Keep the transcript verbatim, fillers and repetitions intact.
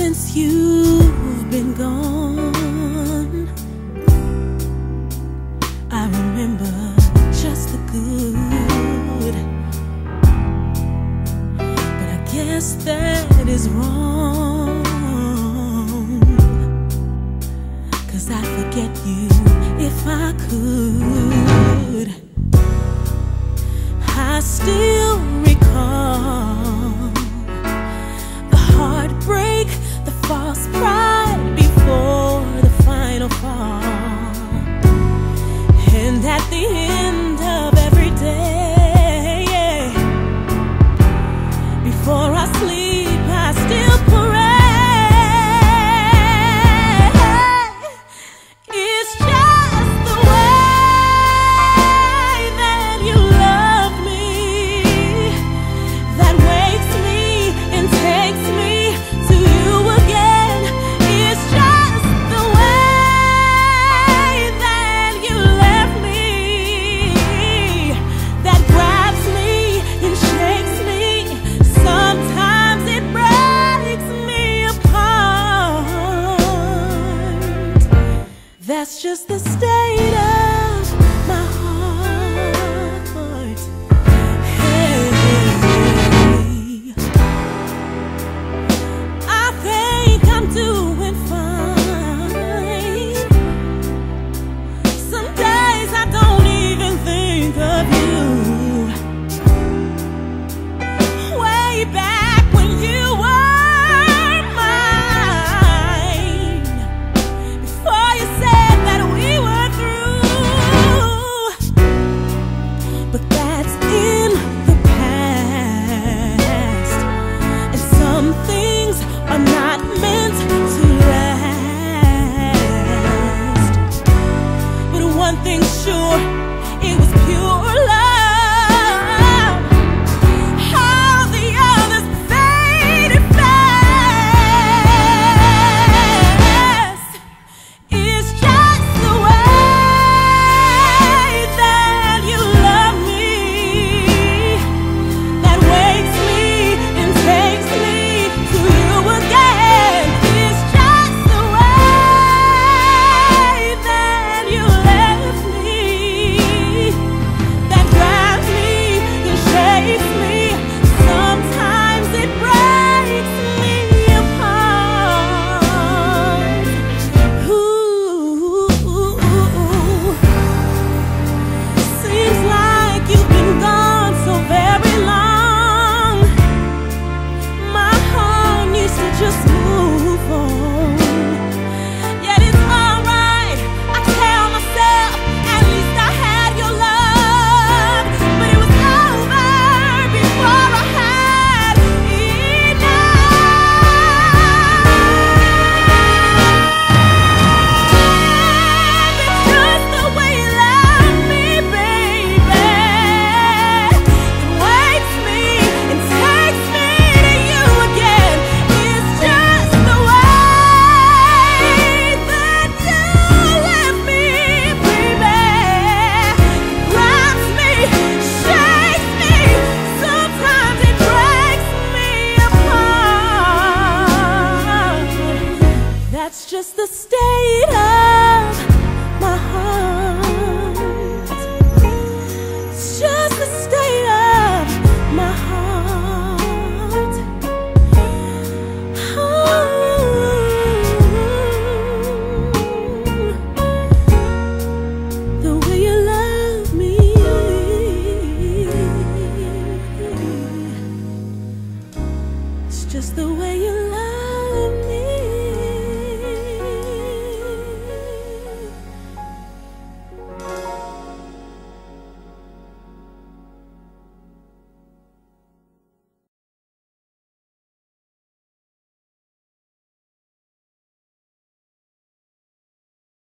since you've been gone. I remember just the good, but I guess that is wrong, 'cause I'd forget you if I could. I still recall the heartbreak, the false pride before the final fall. And at the end of every day, before I sleep, I still pray. It's just the way that you love me that wakes me and takes me to you again. It's just the way that you left me that grabs me and shakes me. Sometimes it breaks me apart. That's just the state of my heart. Hey, I think I'm doing fine. Some days I don't even think of you. Way back when you were mine, before you said that we were through. But that's in the past, and some things are not meant to last. But one thing's sure, it was pure love. All the others faded fast. It's just the way that you love me that wakes me and takes me to you again. It's just the way that you left me that grabs me and shakes me. Sometimes it breaks me apart. Ooh, seems like you've been gone so very long. My heart needs to just move on. Yet it's alright, I tell myself, at least I had your love. But it was over before I had enough. It's just the way you love me, baby, that wakes me and takes me to you again. It's just the way that you left me, baby, grabs me, shakes me. Sometimes it breaks me apart. That's just the state of